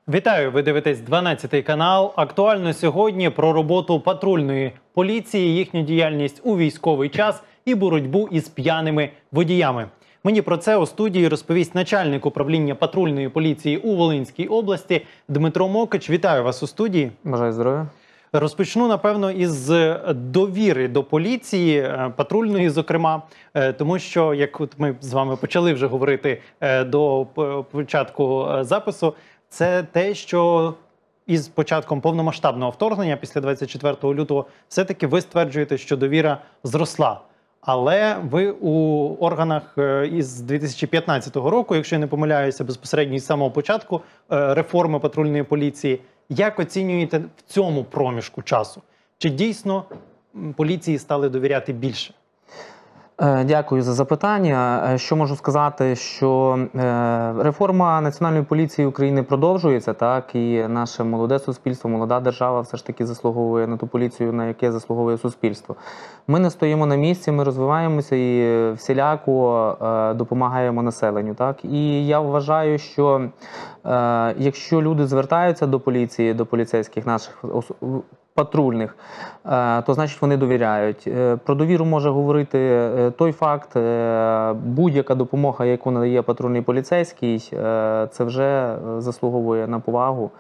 Вітаю! Ви дивитесь 12 канал. Актуально сьогодні про роботу патрульної поліції, їхню діяльність у військовий час і боротьбу із п'яними водіями. Мені про це у студії розповість начальник управління патрульної поліції у Волинській області Дмитро Мокич. Вітаю вас у студії. Бажаю здоров'я. Розпочну, напевно, із довіри до поліції, патрульної, зокрема, тому що, як от ми з вами почали вже говорити до початку запису, це те, що із початком повномасштабного вторгнення після 24 лютого все-таки ви стверджуєте, що довіра зросла. Але ви у органах із 2015 року, якщо я не помиляюся, безпосередньо із самого початку реформи патрульної поліції, як оцінюєте в цьому проміжку часу? Чи дійсно поліції стали довіряти більше? Дякую за запитання. Що можу сказати, що реформа Національної поліції України продовжується, так, і наше молоде суспільство, молода держава все ж таки заслуговує на ту поліцію, на яке заслуговує суспільство. Ми не стоїмо на місці, ми розвиваємося і всіляко допомагаємо населенню. Так. І я вважаю, що якщо люди звертаються до поліції, до поліцейських наших патрульних, то значить вони довіряють. Про довіру може говорити той факт, будь-яка допомога, яку надає патрульний поліцейський, це вже заслуговує на повагу,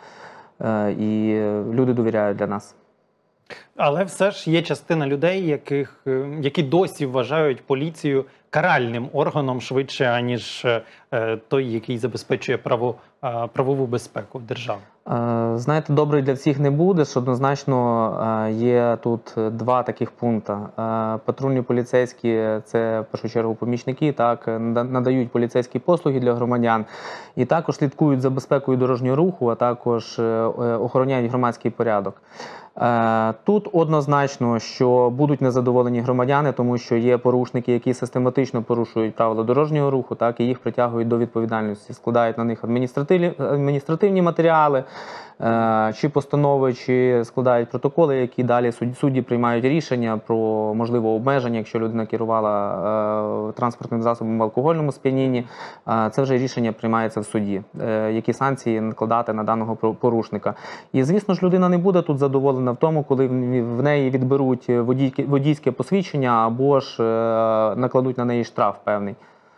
і люди довіряють для нас. Але все ж є частина людей, які досі вважають поліцію каральним органом швидше, аніж той, який забезпечує правову безпеку держави. Знаєте, добре для всіх не буде, що однозначно є тут два таких пункти. Патрульні поліцейські – це, в першу чергу, помічники, так, надають поліцейські послуги для громадян і також слідкують за безпекою дорожнього руху, а також охороняють громадський порядок. Тут однозначно, що будуть незадоволені громадяни, тому що є порушники, які систематично порушують правила дорожнього руху, так, і їх притягують до відповідальності, складають на них адміністративні матеріали, чи постанови, чи складають протоколи, які далі судді приймають рішення про можливе обмеження, якщо людина керувала транспортним засобом в алкогольному сп'янінні. Це вже рішення приймається в суді, які санкції накладати на даного порушника. І, звісно ж, людина не буде тут задоволена в тому, коли в неї відберуть водійське посвідчення або ж накладуть на неї штраф певний.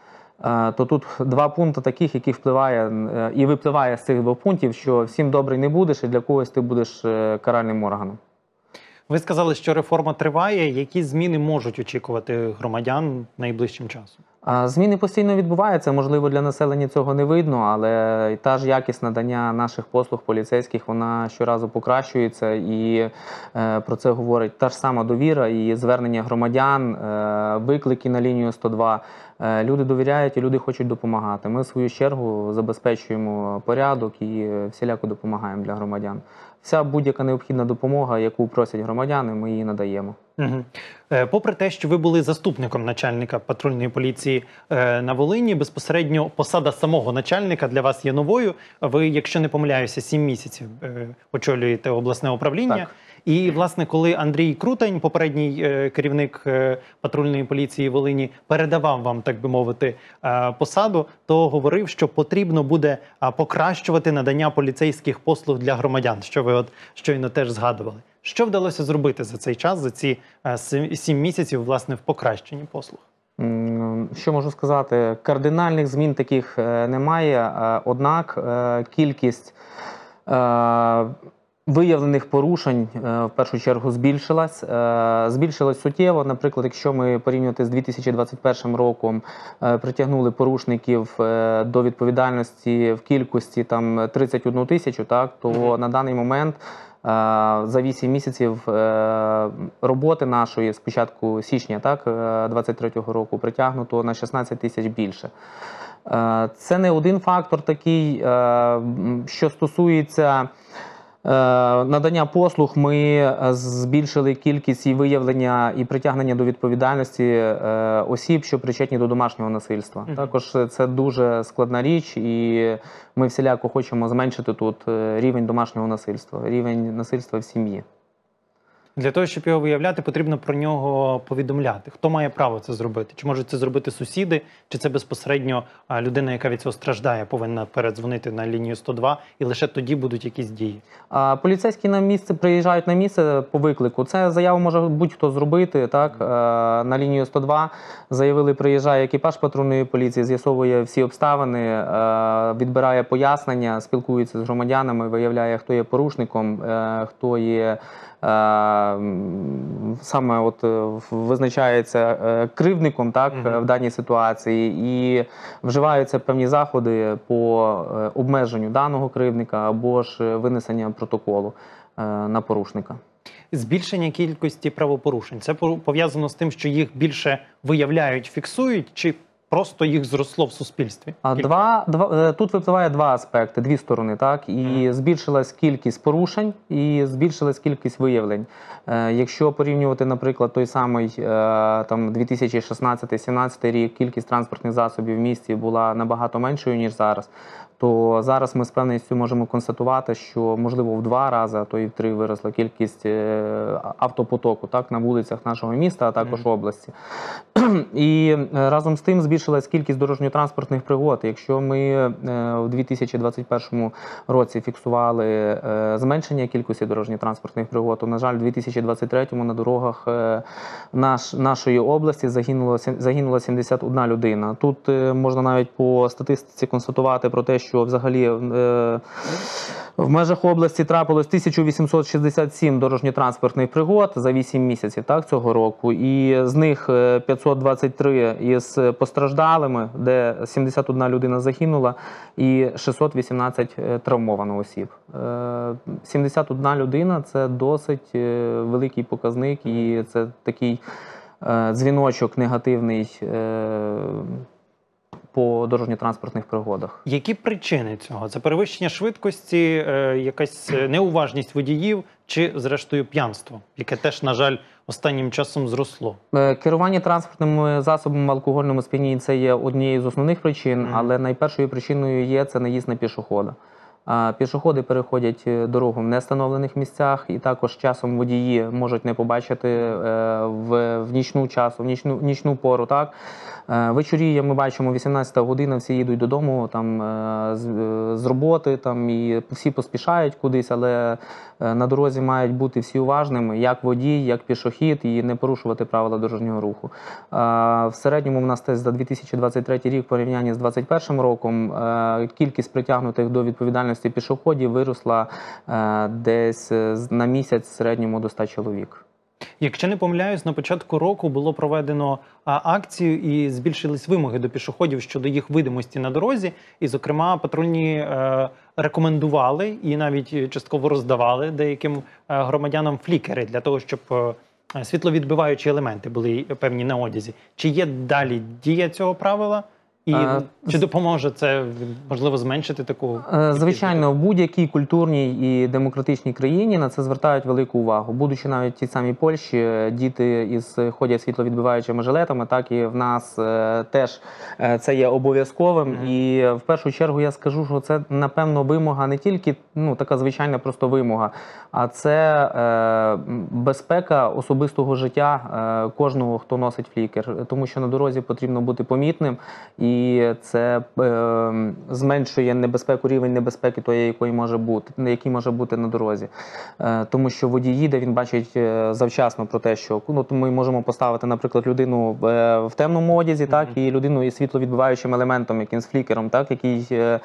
То тут два пункти таких, які випливає з цих двох пунктів, що всім добрий не будеш і для когось ти будеш каральним органом. Ви сказали, що реформа триває. Які зміни можуть очікувати громадян найближчим часом? Зміни постійно відбуваються, можливо, для населення цього не видно, але та ж якість надання наших послуг поліцейських, вона щоразу покращується, і про це говорить та ж сама довіра і звернення громадян, виклики на лінію 102. Люди довіряють і люди хочуть допомагати. Ми, в свою чергу, забезпечуємо порядок і всіляко допомагаємо для громадян. Вся будь-яка необхідна допомога, яку просять громадяни, ми її надаємо. Попри те, що ви були заступником начальника патрульної поліції на Волині, безпосередньо посада самого начальника для вас є новою. Ви, якщо не помиляюся, 7 місяців очолюєте обласне управління. Так. І, власне, коли Андрій Крутень, попередній керівник патрульної поліції Волині, передавав вам, так би мовити, посаду, то говорив, що потрібно буде покращувати надання поліцейських послуг для громадян, що ви от щойно теж згадували. Що вдалося зробити за цей час, за ці 7 місяців, власне, в покращенні послуг? Що можу сказати? Кардинальних змін таких немає, однак кількість виявлених порушень, в першу чергу, збільшилась. Збільшилась суттєво. Наприклад, якщо ми порівнювати з 2021 роком, притягнули порушників до відповідальності в кількості 31 тисячу, так, то на даний момент за 8 місяців роботи нашої з початку січня 2023 року притягнуто на 16 тисяч більше. Це не один фактор такий, що стосується надання послуг, ми збільшили кількість і виявлення, і притягнення до відповідальності осіб, що причетні до домашнього насильства. Також це дуже складна річ, і ми всіляко хочемо зменшити тут рівень домашнього насильства, рівень насильства в сім'ї. Для того, щоб його виявляти, потрібно про нього повідомляти. Хто має право це зробити? Чи можуть це зробити сусіди, чи це безпосередньо людина, яка від цього страждає, повинна передзвонити на лінію 102, і лише тоді будуть якісь дії? Поліцейські на місце приїжджають на місце по виклику. Це заяву може будь-хто зробити. Так? На лінію 102 заявили, приїжджає екіпаж патрульної поліції, з'ясовує всі обставини, відбирає пояснення, спілкується з громадянами, виявляє, хто є порушником, хто є саме визначається кривдником, так, в даній ситуації, і вживаються певні заходи по обмеженню даного кривдника або ж винесення протоколу на порушника. Збільшення кількості правопорушень – це пов'язано з тим, що їх більше виявляють, фіксують, чи просто їх зросло в суспільстві? Тут випливає два аспекти, дві сторони. Так? І збільшилась кількість порушень, і збільшилась кількість виявлень. Якщо порівнювати, наприклад, той самий 2016-2017 рік, кількість транспортних засобів в місті була набагато меншою, ніж зараз, то зараз ми з певністю можемо констатувати, що, можливо, в 2 рази, а то і в 3 виросла кількість автопотоку, так, на вулицях нашого міста, а також області. І разом з тим збільшилась кількість дорожньо-транспортних пригод. Якщо ми в 2021 році фіксували зменшення кількості дорожньо-транспортних пригод, то, на жаль, в 2023 на дорогах нашої області загинула 71 людина. Тут можна навіть по статистиці констатувати про те, що взагалі в межах області трапилось 1867 дорожньо-транспортних пригод за 8 місяців, так, цього року, і з них 523 із постраждалими, де 71 людина загинула і 618 травмовано осіб. 71 людина – це досить великий показник, і це такий дзвіночок негативний по дорожньо-транспортних пригодах. Які причини цього? Це перевищення швидкості, якась неуважність водіїв чи, зрештою, п'янство, яке теж, на жаль, останнім часом зросло? Керування транспортними засобами в алкогольному сп'янінні – це є однією з основних причин, але найпершою причиною є це наїзд на пішохода. Пішоходи переходять дорогу в невстановлених місцях, і також часом водії можуть не побачити в нічну пору. Так? Вечоріє ми бачимо 18-та година, всі їдуть додому там, з роботи, там, і всі поспішають кудись, але на дорозі мають бути всі уважними, як водій, як пішохід, і не порушувати правила дорожнього руху. В середньому в нас за 2023 рік в порівнянні з 2021 роком кількість притягнутих до відповідальності пішоходів виросла десь на місяць в середньому до 100 чоловік. Якщо не помиляюсь, на початку року було проведено акцію і збільшились вимоги до пішоходів щодо їх видимості на дорозі. І, зокрема, патрульні рекомендували і навіть частково роздавали деяким громадянам флікери для того, щоб світловідбиваючі елементи були певні на одязі. Чи є далі дія цього правила? І чи допоможе це, можливо, зменшити таку? Звичайно, в будь-якій культурній і демократичній країні на це звертають велику увагу. Будучи навіть в тій самій Польщі, діти ходять світловідбиваючими жилетами, так і в нас теж це є обов'язковим. І в першу чергу я скажу, що це, напевно, вимога не тільки така звичайна просто вимога, а це безпека особистого життя кожного, хто носить флікер. Тому що на дорозі потрібно бути помітним, і це зменшує небезпеку, рівень небезпеки тої, який може бути на дорозі. Тому що водій їде, він бачить завчасно про те, що ми можемо поставити, наприклад, людину в темному одязі, так, і людину із світловідбиваючим елементом, якимсь флікером, так, який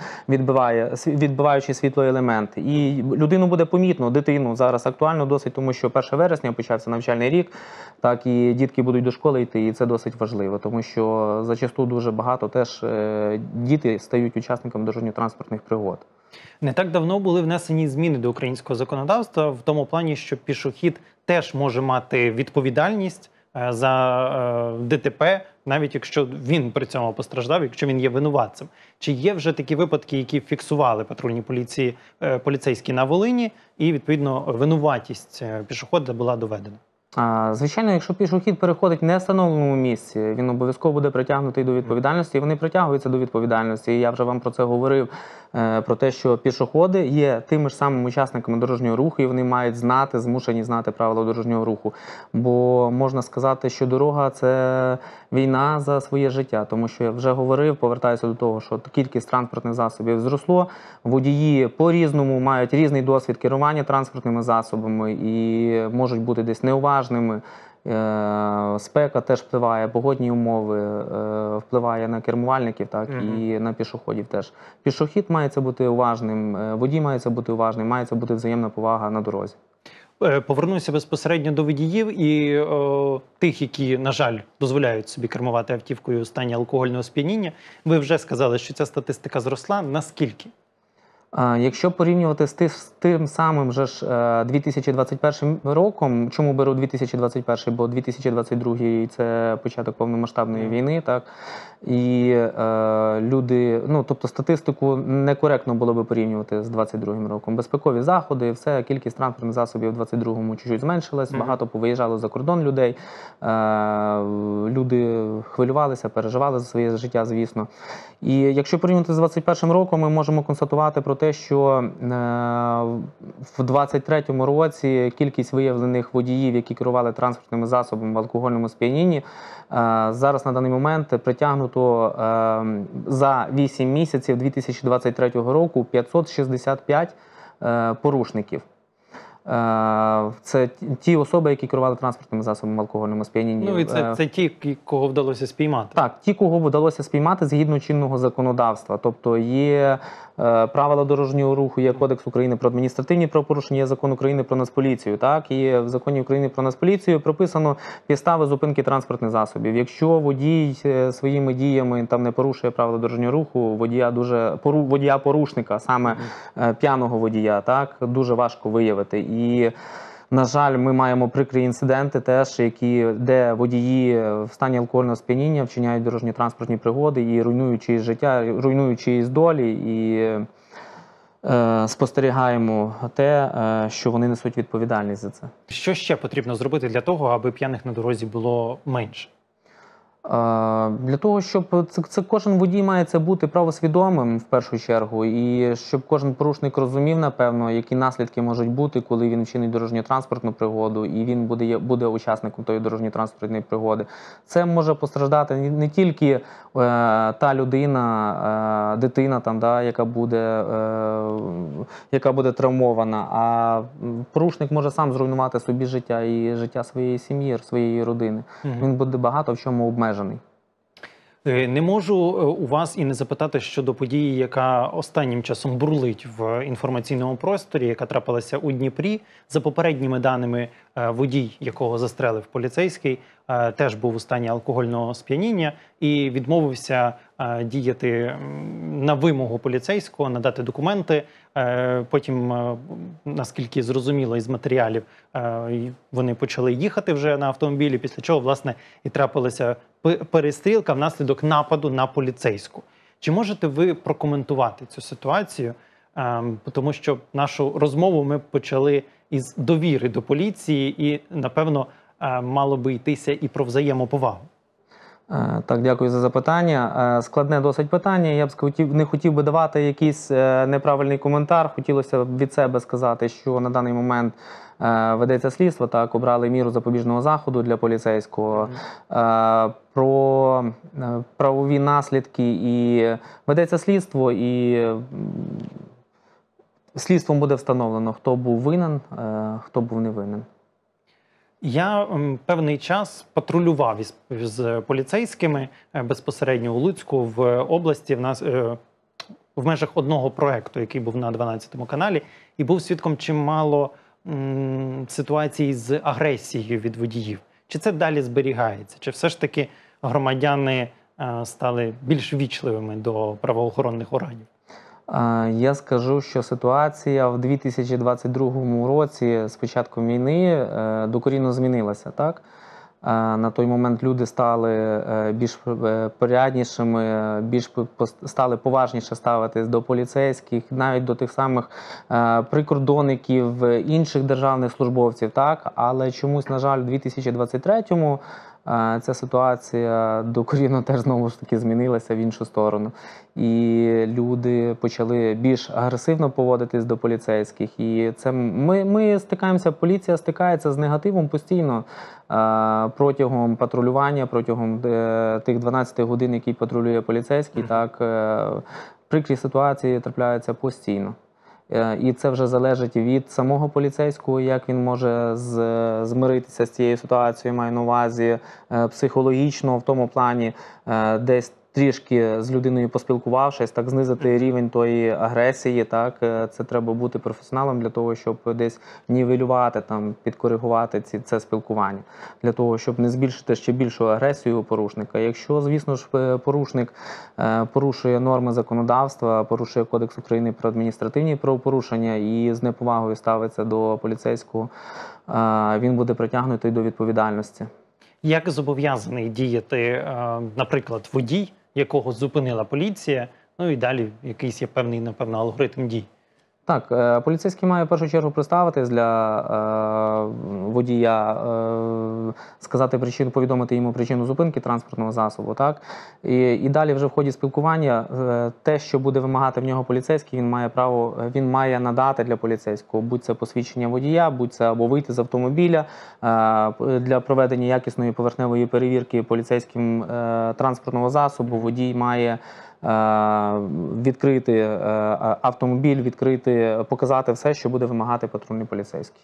відбиваючий світлоелемент. І людину буде помітно, дитину зараз актуально досить, тому що 1 вересня почався навчальний рік, так, і дітки будуть до школи йти, і це досить важливо, тому що зачасту дуже багато теж діти стають учасниками дорожньо-транспортних пригод. Не так давно були внесені зміни до українського законодавства в тому плані, що пішохід теж може мати відповідальність за ДТП, навіть якщо він при цьому постраждав, якщо він є винуватцем. Чи є вже такі випадки, які фіксували патрульні поліцейські на Волині, і, відповідно, винуватість пішохода була доведена? Звичайно, якщо пішохід переходить в невстановленому місці, він обов'язково буде притягнутий до відповідальності, і вони притягуються до відповідальності. І я вже вам про це говорив, про те, що пішоходи є тими ж самими учасниками дорожнього руху, і вони мають знати, змушені знати правила дорожнього руху. Бо можна сказати, що дорога – це війна за своє життя. Тому що я вже говорив, повертаюся до того, що кількість транспортних засобів зросло, водії по-різному мають різний досвід керування транспортними засобами і можуть бути десь неуважними. Спека теж впливає, погодні умови впливає на кермувальників, так, і на пішоходів теж. Пішохід має бути уважним, водій має бути уважним, має бути взаємна повага на дорозі. Повернуся безпосередньо до водіїв і тих, які, на жаль, дозволяють собі кермувати автівкою у стані алкогольного сп'яніння. Ви вже сказали, що ця статистика зросла. Наскільки? Якщо порівнювати з тим самим же ж 2021 роком, чому беру 2021, бо 2022 – це початок повномасштабної війни, так, і люди, ну, тобто статистику некоректно було би порівнювати з 2022 роком. Безпекові заходи, все, кількість транспортних засобів у 2022 чуть-чуть зменшилась, багато повиїжджало за кордон людей, люди хвилювалися, переживали за своє життя, звісно. І якщо порівняти з 2021 роком, ми можемо констатувати про те, що в 2023 році кількість виявлених водіїв, які керували транспортними засобами в алкогольному сп'янінні, зараз на даний момент притягнуто за 8 місяців 2023 року 565 порушників. Це ті особи, які керували транспортними засобами в алкогольному сп'янінні. Ну і це ті, кого вдалося спіймати. Так, ті, кого вдалося спіймати згідно чинного законодавства. Тобто є правила дорожнього руху, є Кодекс України про адміністративні правопорушення, є Закон України про Нацполіцію. Так, і в Законі України про Нацполіцію прописано підстави зупинки транспортних засобів. Якщо водій своїми діями там не порушує правила дорожнього руху, водія-порушника, саме п'яного водія, так, дуже важко виявити. І, на жаль, ми маємо прикрі інциденти теж, де водії в стані алкогольного сп'яніння вчиняють дорожньо-транспортні пригоди і руйнують чиїсь життя, руйнують чиїсь долі, і спостерігаємо те, що вони несуть відповідальність за це. Що ще потрібно зробити для того, аби п'яних на дорозі було менше? Для того, щоб кожен водій має бути правосвідомим в першу чергу, і щоб кожен порушник розумів, напевно, які наслідки можуть бути, коли він вчинить дорожньо-транспортну пригоду, і він буде учасником тої дорожньо-транспортної пригоди. Це може постраждати не тільки та людина, дитина, там, да, яка буде травмована, а порушник може сам зруйнувати собі життя і життя своєї сім'ї, своєї родини. Він буде багато в чому обмежений. Не можу у вас і не запитати щодо події, яка останнім часом бурлить в інформаційному просторі, яка трапилася у Дніпрі. За попередніми даними, водій, якого застрелив поліцейський, теж був у стані алкогольного сп'яніння і відмовився діяти на вимогу поліцейського, надати документи. Потім, наскільки зрозуміло із матеріалів, вони почали їхати вже на автомобілі, після чого, власне, і трапилася перестрілка внаслідок нападу на поліцейську. Чи можете ви прокоментувати цю ситуацію? Тому що нашу розмову ми почали із довіри до поліції і, напевно, мало би йтися і про взаємоповагу. Так, дякую за запитання. Складне досить питання. Я б не хотів би давати якийсь неправильний коментар. Хотілося б від себе сказати, що на даний момент ведеться слідство, так, обрали міру запобіжного заходу для поліцейського. Про правові наслідки і ведеться слідство, і слідством буде встановлено, хто був винен, хто був не винен. Я певний час патрулював з поліцейськими безпосередньо у Луцьку, в області, в межах одного проєкту, який був на 12 каналі, і був свідком чимало ситуацій з агресією від водіїв. Чи це далі зберігається? Чи все ж таки громадяни стали більш ввічливими до правоохоронних органів? Я скажу, що ситуація в 2022 році з початком війни докорінно змінилася. Так? На той момент люди стали більш поряднішими, стали поважніше ставитись до поліцейських, навіть до тих самих прикордонників, інших державних службовців. Так? Але чомусь, на жаль, у 2023-му ця ситуація докорінно теж знову ж таки змінилася в іншу сторону. І люди почали більш агресивно поводитись до поліцейських. І це ми стикаємося, поліція стикається з негативом постійно протягом патрулювання, протягом тих 12 годин, які патрулює поліцейський. Так, прикрі ситуації трапляються постійно. І це вже залежить від самого поліцейського, як він може змиритися з цією ситуацією, маю на увазі психологічно, в тому плані десь трішки з людиною поспілкувавшись, так знизити рівень тої агресії, так, це треба бути професіоналом для того, щоб десь нівелювати, там, підкоригувати це спілкування, для того, щоб не збільшити ще більшу агресію у порушника. Якщо, звісно ж, порушник порушує норми законодавства, порушує Кодекс України про адміністративні правопорушення і з неповагою ставиться до поліцейського, він буде притягнутий до відповідальності. Як зобов'язаний діяти, наприклад, водій, якого зупинила поліція, ну і далі якийсь є певний, напевно, алгоритм дій? Так, поліцейський має в першу чергу представитись для водія, сказати причину, повідомити йому причину зупинки транспортного засобу. Так? І далі вже в ході спілкування те, що буде вимагати в нього поліцейський, він має надати для поліцейського, будь це посвідчення водія, будь це або вийти з автомобіля для проведення якісної поверхневої перевірки поліцейським транспортного засобу. Водій має відкрити автомобіль, показати все, що буде вимагати патрульний поліцейський.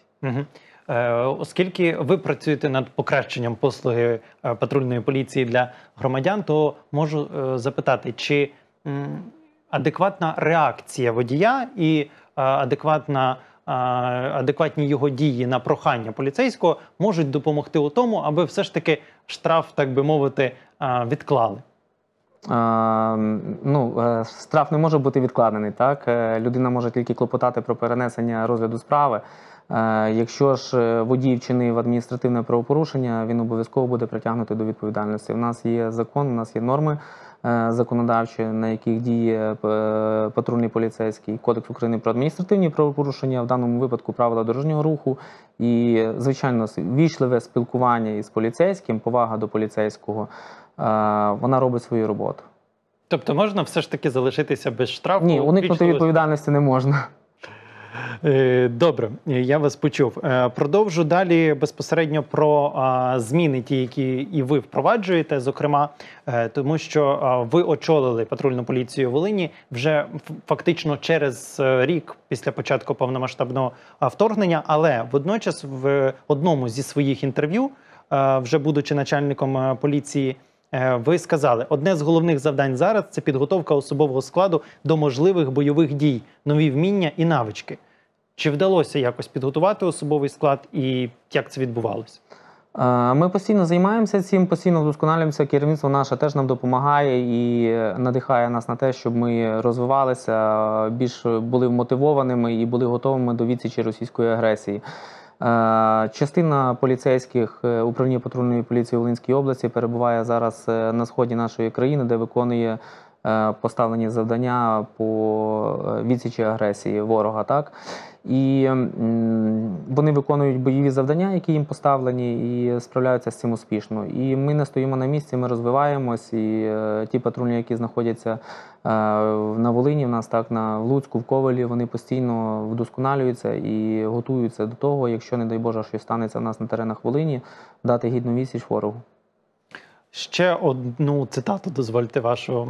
Оскільки ви працюєте над покращенням послуги патрульної поліції для громадян, то можу запитати, чи адекватна реакція водія і адекватні його дії на прохання поліцейського можуть допомогти у тому, аби все ж таки штраф, так би мовити, відклали? Штраф не може бути відкладений. Так? Людина може тільки клопотати про перенесення розгляду справи. Якщо ж водій вчинив адміністративне правопорушення, він обов'язково буде притягнутий до відповідальності. У нас є закон, у нас є норми законодавчі, на яких діє патрульний поліцейський, Кодекс України про адміністративні правопорушення, в даному випадку правила дорожнього руху. І, звичайно, ввічливе спілкування із поліцейським, повага до поліцейського, вона робить свою роботу. Тобто можна все ж таки залишитися без штрафу? Ні, уникнути відповідальності не можна. Добре, я вас почув. Продовжу далі безпосередньо про зміни, ті, які і ви впроваджуєте, зокрема, тому що ви очолили патрульну поліцію Волині вже фактично через рік після початку повномасштабного вторгнення, але водночас в одному зі своїх інтерв'ю, вже будучи начальником поліції, ви сказали, одне з головних завдань зараз – це підготовка особового складу до можливих бойових дій, нові вміння і навички. Чи вдалося якось підготувати особовий склад і як це відбувалося? Ми постійно займаємося цим, постійно вдосконалюємося. Керівництво наше теж нам допомагає і надихає нас на те, щоб ми розвивалися, більш були вмотивованими і були готовими до відсічі російської агресії. Частина поліцейських управління патрульної поліції Волинської області перебуває зараз на сході нашої країни, де виконує поставлені завдання по відсічі агресії ворога. Так? І вони виконують бойові завдання, які їм поставлені, і справляються з цим успішно. І ми не стоїмо на місці, ми розвиваємось, і ті патрульні, які знаходяться на Волині, в нас так, на Луцьку, в Ковелі, вони постійно вдосконалюються і готуються до того, якщо, не дай Боже, щось станеться в нас на теренах Волині, дати гідну відсіч ворогу. Ще одну цитату дозвольте вашу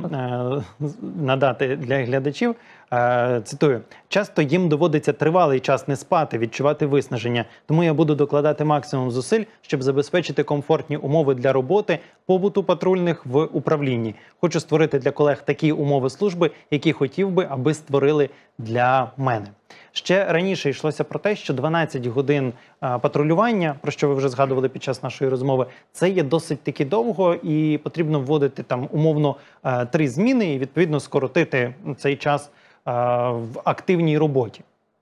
надати для глядачів. Цитую. «Часто їм доводиться тривалий час не спати, відчувати виснаження. Тому я буду докладати максимум зусиль, щоб забезпечити комфортні умови для роботи, побуту патрульних в управлінні. Хочу створити для колег такі умови служби, які хотів би, аби створили для мене». Ще раніше йшлося про те, що 12 годин патрулювання, про що ви вже згадували під час нашої розмови, це є досить таки довго і потрібно вводити там умовно 3 зміни і відповідно скоротити цей час в активній роботі.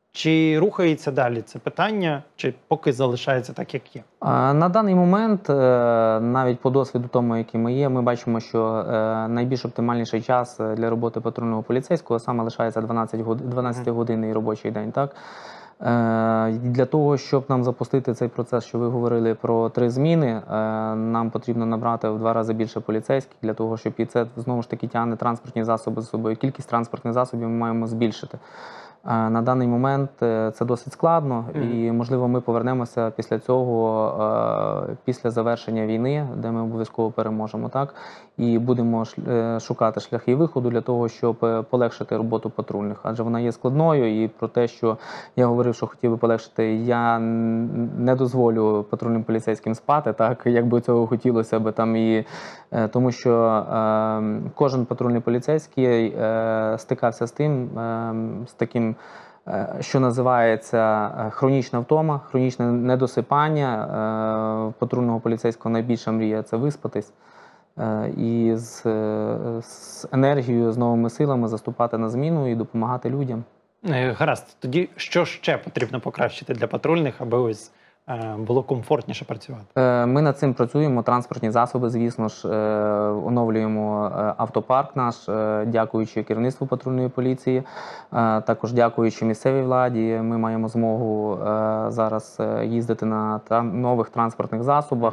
Чи рухається далі це питання, чи поки залишається так, як є? На даний момент, навіть по досвіду тому, який ми є, ми бачимо, що найбільш оптимальніший час для роботи патрульного поліцейського саме лишається 12-годинний робочий день. Так? Для того, щоб нам запустити цей процес, що ви говорили про 3 зміни, нам потрібно набрати в 2 рази більше поліцейських, для того, щоб і це знову ж таки тягне транспортні засоби з собою. Кількість транспортних засобів ми маємо збільшити. На даний момент це досить складно, і, можливо, ми повернемося після цього, після завершення війни, де ми обов'язково переможемо, так? І будемо шукати шляхи виходу для того, щоб полегшити роботу патрульних. Адже вона є складною, і про те, що я говорив, що хотів би полегшити, я не дозволю патрульним поліцейським спати, так? Як би цього хотілося би там і... Тому що кожен патрульний поліцейський стикався з таким, що називається хронічна втома, хронічне недосипання. Патрульного поліцейського найбільша мрія – це виспатись і з енергією, з новими силами заступати на зміну і допомагати людям. Гаразд. Тоді що ще потрібно покращити для патрульних, аби ось було комфортніше працювати? Ми над цим працюємо. Транспортні засоби, звісно ж, оновлюємо автопарк наш, дякуючи керівництву патрульної поліції, також дякуючи місцевій владі. Ми маємо змогу зараз їздити на нових транспортних засобах.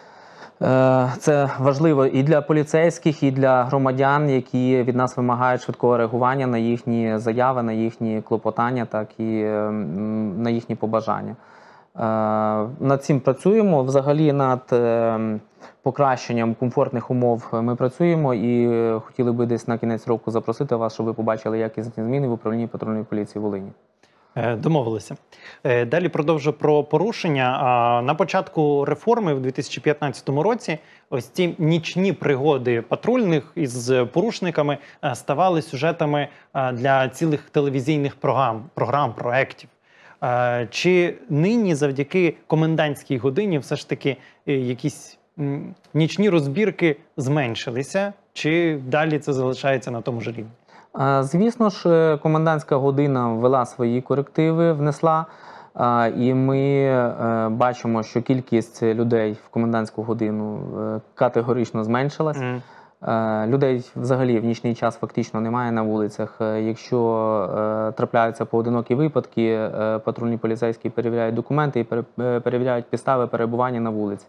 Це важливо і для поліцейських, і для громадян, які від нас вимагають швидкого реагування на їхні заяви, на їхні клопотання, так і на їхні побажання. Над цим працюємо. Взагалі над покращенням комфортних умов ми працюємо і хотіли би десь на кінець року запросити вас, щоб ви побачили якісні зміни в управлінні патрульної поліції Волині. Домовилися. Далі продовжу про порушення. На початку реформи в 2015 році ось ці нічні пригоди патрульних із порушниками ставали сюжетами для цілих телевізійних програм, проєктів. Чи нині завдяки комендантській годині все ж таки якісь нічні розбірки зменшилися, чи далі це залишається на тому ж рівні? Звісно ж, комендантська година ввела свої корективи, внесла, і ми бачимо, що кількість людей в комендантську годину категорично зменшилась. Людей взагалі в нічний час фактично немає на вулицях. Якщо трапляються поодинокі випадки, патрульні поліцейські перевіряють документи і перевіряють підстави перебування на вулиці.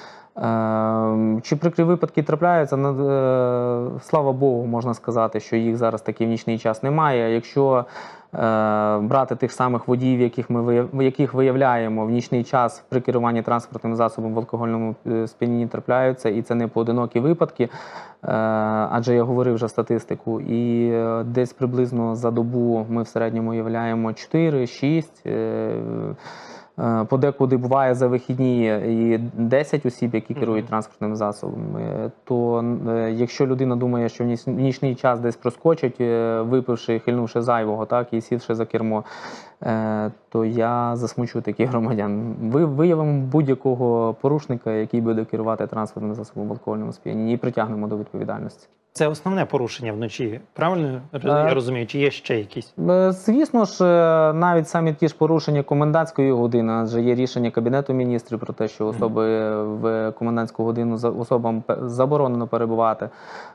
Чи прикрі випадки трапляються? Слава Богу, можна сказати, що їх зараз таки в нічний час немає. Якщо брати тих самих водіїв, яких виявляємо в нічний час при керуванні транспортним засобом в алкогольному сп'янінні трапляються, і це не поодинокі випадки, адже я говорив вже статистику, і десь приблизно за добу ми в середньому виявляємо 4-6, подекуди буває за вихідні і 10 осіб, які керують транспортними засобами, то якщо людина думає, що в нічний час десь проскочить, випивши, хильнувши зайвого, так, і сівши за кермо, то я засмучу таких громадян. Виявимо будь-якого порушника, який буде керувати транспортним засобом в алкогольному сп'янінні, і притягнемо до відповідальності. Це основне порушення вночі, правильно я розумію? Чи є ще якісь? Звісно ж, навіть самі ті ж порушення комендантської години, адже є рішення Кабінету міністрів про те, що особи в комендантську годину особам заборонено перебувати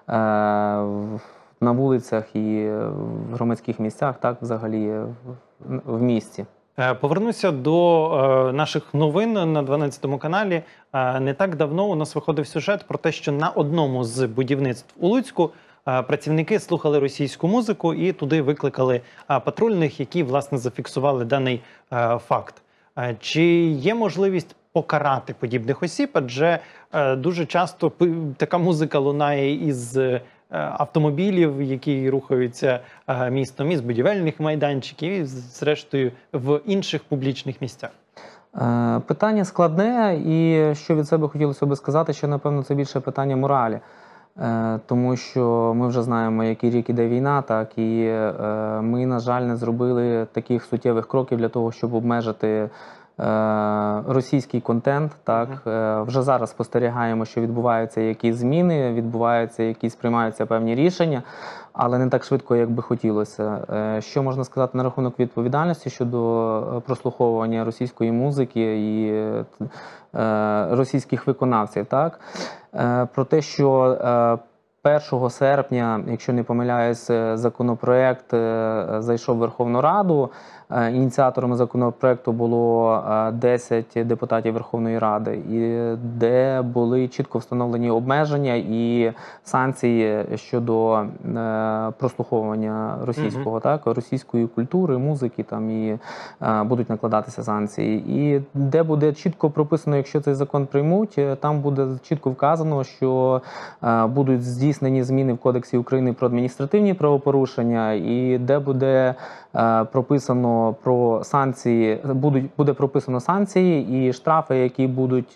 на вулицях і в громадських місцях, так, взагалі в місті. Повернуся до наших новин на 12 каналі. Не так давно у нас виходив сюжет про те, що на одному з будівництв у Луцьку працівники слухали російську музику і туди викликали патрульних, які, власне, зафіксували даний факт. Чи є можливість покарати подібних осіб? Адже дуже часто така музика лунає із автомобілів, які рухаються містом, із будівельних майданчиків і, зрештою, в інших публічних місцях. Питання складне, і що від себе хотілося б сказати, що, напевно, це більше питання моралі. Тому що ми вже знаємо, який рік іде війна, так, і ми, на жаль, не зробили таких суттєвих кроків для того, щоб обмежити російський контент. Так. Вже зараз спостерігаємо, що відбуваються якісь зміни, приймаються певні рішення, але не так швидко, як би хотілося. Що можна сказати на рахунок відповідальності щодо прослуховування російської музики і російських виконавців? Так? Про те, що 1 серпня, якщо не помиляюсь, законопроект зайшов в Верховну Раду. Ініціаторами законопроекту було 10 депутатів Верховної Ради, де були чітко встановлені обмеження і санкції щодо прослуховування російського, так, російської культури, музики, там і будуть накладатися санкції. І де буде чітко прописано, якщо цей закон приймуть, там буде чітко вказано, що будуть здійснені зміни в Кодексі України про адміністративні правопорушення, і де буде прописано про санкції, буде прописано санкції і штрафи, які будуть,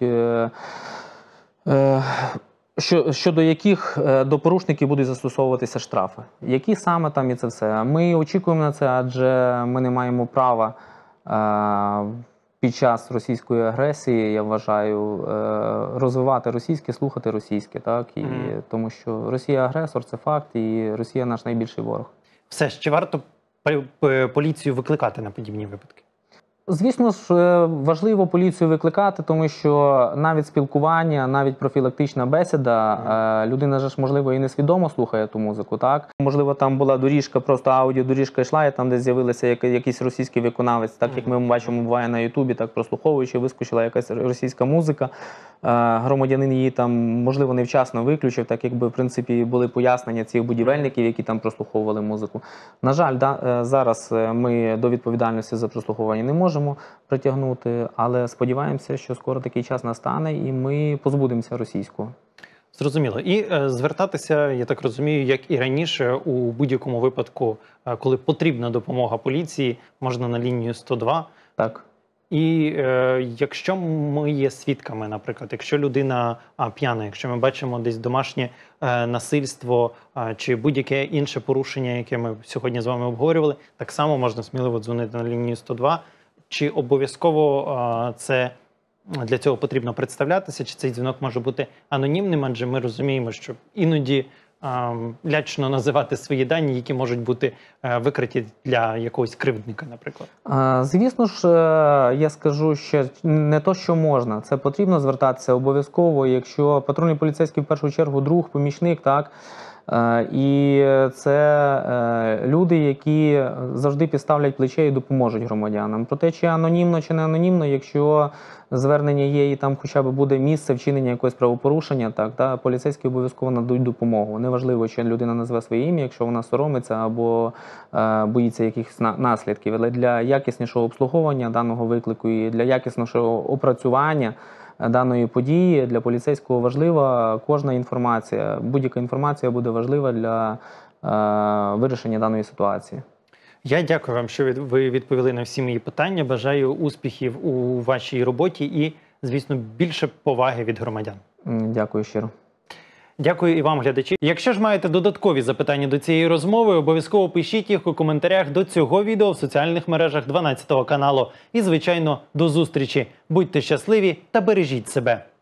щодо яких до порушників будуть застосовуватися штрафи. Які саме там і це все. Ми очікуємо на це, адже ми не маємо права під час російської агресії, я вважаю, розвивати російське, слухати російське. Так? І, тому що Росія агресор, це факт, і Росія наш найбільший ворог. Все ж, чи варто поліцію викликати на подібні випадки? Звісно ж, важливо поліцію викликати, тому що навіть спілкування, навіть профілактична бесіда, людина ж, можливо, і несвідомо слухає ту музику, так? Можливо, там була доріжка, просто аудіодоріжка йшла, і там десь з'явилися якийсь російський виконавець, так як ми бачимо, буває на Ютубі, так прослуховуючи, вискочила якась російська музика. Громадянин її там, можливо, невчасно виключив, так якби, в принципі, були пояснення цих будівельників, які там прослуховували музику. На жаль, зараз ми до відповідальності за прослуховування не можемо притягнути, але сподіваємося, що скоро такий час настане і ми позбудемося російського. Зрозуміло. І звертатися, я так розумію, як і раніше, у будь-якому випадку, коли потрібна допомога поліції, можна на лінію 102. Так. І якщо ми є свідками, наприклад, якщо людина п'яна, якщо ми бачимо десь домашнє насильство чи будь-яке інше порушення, яке ми сьогодні з вами обговорювали, так само можна сміливо дзвонити на лінію 102. Чи обов'язково це для цього потрібно представлятися, чи цей дзвінок може бути анонімним, адже ми розуміємо, що іноді лячно називати свої дані, які можуть бути викриті для якогось кривдника, наприклад. Звісно ж, я скажу, що не то, що можна. Це потрібно звертатися обов'язково, якщо патрульний поліцейський в першу чергу друг, помічник, так, і це люди, які завжди підставлять плече і допоможуть громадянам. Проте, чи анонімно, чи не анонімно, якщо звернення є і там хоча б буде місце вчинення якогось правопорушення, так, поліцейські обов'язково нададуть допомогу. Неважливо, чи людина назве своє ім'я, якщо вона соромиться або боїться якихось наслідків. Але для якіснішого обслуговування даного виклику і для якіснішого опрацювання даної події для поліцейського важлива кожна інформація. Будь-яка інформація буде важлива для вирішення даної ситуації. Я дякую вам, що ви відповіли на всі мої питання. Бажаю успіхів у вашій роботі і, звісно, більше поваги від громадян. Дякую щиро. Дякую і вам, глядачі. Якщо ж маєте додаткові запитання до цієї розмови, обов'язково пишіть їх у коментарях до цього відео в соціальних мережах 12 каналу. І, звичайно, до зустрічі. Будьте щасливі та бережіть себе.